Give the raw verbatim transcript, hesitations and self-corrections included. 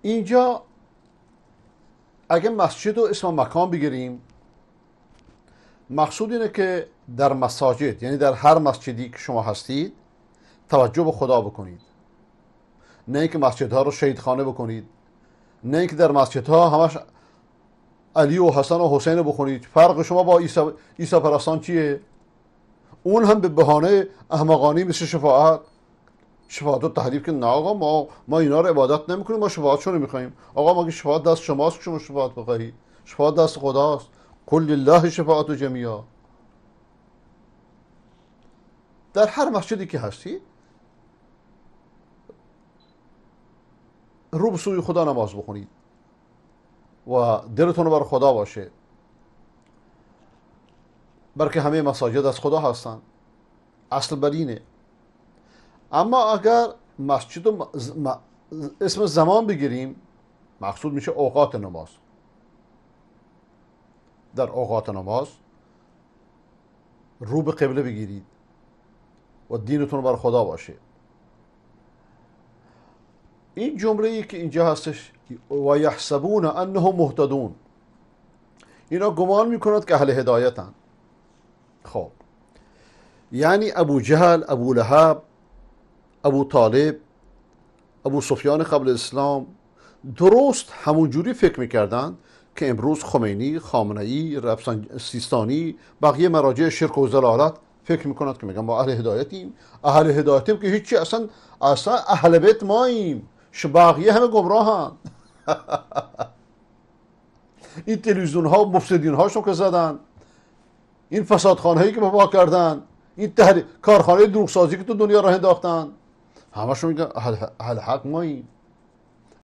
اینجا اگه مسجد و اسم مکان بگیریم، مقصود اینه که در مساجد، یعنی در هر مسجدی که شما هستید، توجه به خدا بکنید. نه اینکه مسجدها رو شهیدخانه بکنید، نه اینکه در مسجدها همش علی و حسن و حسین بخونید. فرق شما با عیسی عیسی پرستان چیه؟ اون هم به بهانه احمقانی مثل شفاعت شفاعت و تحریف که نه آقا ما ما اینا رو عبادت نمیکنیم، ما شفاعتشون رو میخوایم. آقا مگه شفاعت دست شماست که شما شفاعت بخواهید؟ شفاعت دست خداست. کل لله شفاعت و جمیعا. در هر مسجدی که هستی رو به سوی خدا نماز بخونید و دلتون بر خدا باشه، برکه همه مساجد از خدا هستن. اصل بر اینه. اما اگر مسجد و اسم زمان بگیریم، مقصود میشه اوقات نماز. در اوقات نماز رو به قبله بگیرید و دینتون بر خدا باشه. این جمله ای که اینجا هستش و یحسبون انهم مهتدون، اینا گمان میکنند که اهل هدایتن. خب یعنی ابو جهل، ابو لهب، ابو طالب، ابو سفیان قبل اسلام درست همون جوری فکر میکردن که امروز خمینی، خامنه‌ای، رفسن سیستانی، بقیه مراجع شرک و ضلالت فکر میکنند که میگن ما اهل هدایتیم. اهل هدایتیم که هیچی، اصلا اصلا اهل بیت ماییم، بقیه همه گمراهن. این تلویزیون ها مفسدین هاشون که زدن، این فسادخانه هایی که بابا کردن، این تحری... کارخانه دروغسازی که تو دنیا راه انداختن، همشون میگن اهل حق ماییم.